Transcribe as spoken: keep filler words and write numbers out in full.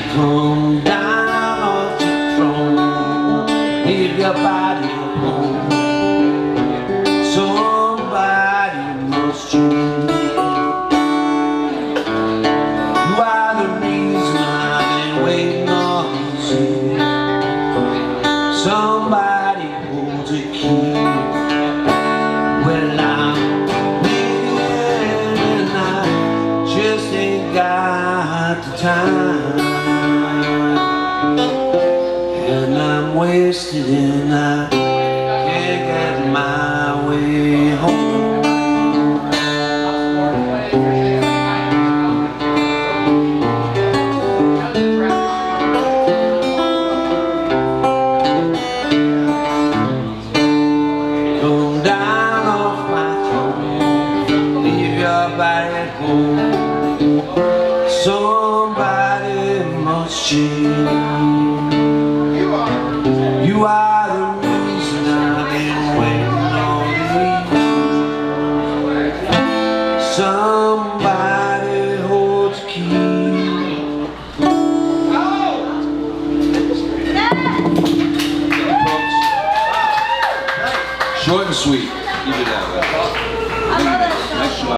Come down off your throne, leave your body at home. Somebody must choose. You are the reason I've been waiting all these years. Somebody holds a key. Well, I'm leaving and I just ain't got the time. And I'm wasted and I can't get my way home. Come down off my throne, leave your body at home. Somebody must change. You are the reason I've been waiting all these years. Somebody